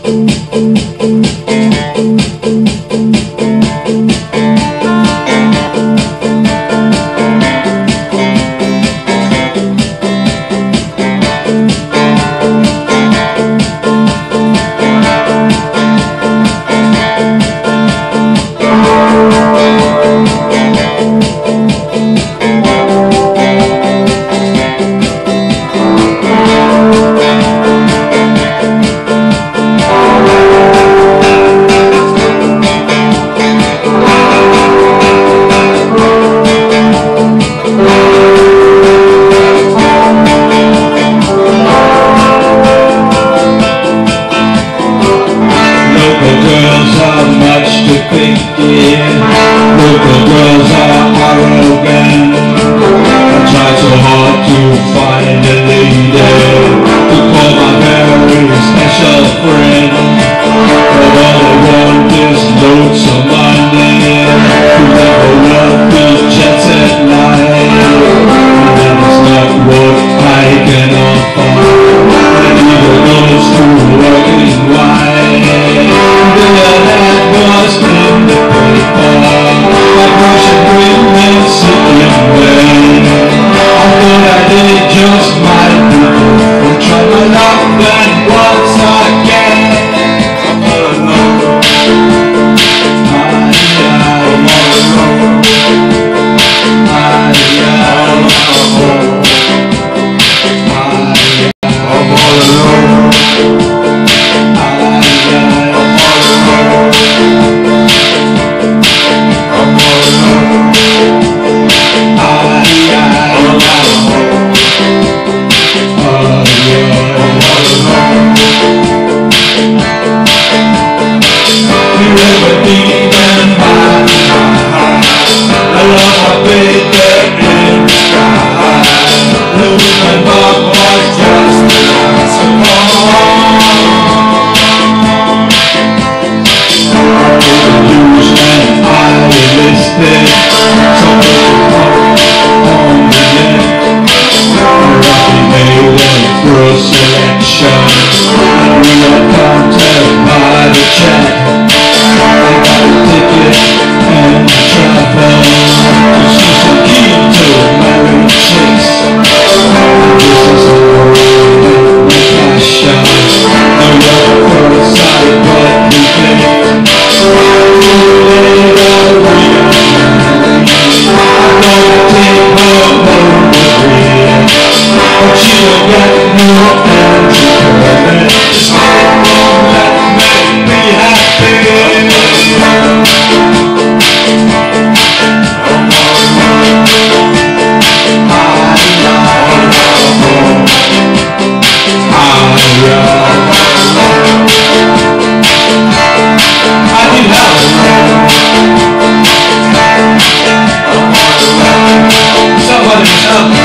Local girls are arrogant. I try so hard to find a lady to call my very special friend, but all I want is loads of money to live a wealthy jet set life, and that's not what I can offer. I need a nose to working white. The was in the paper, my Russian dream and sitting away. I thought I did just my people, and try my luck and once again. I'm all alone. I'm all alone. I'm all alone. Somebody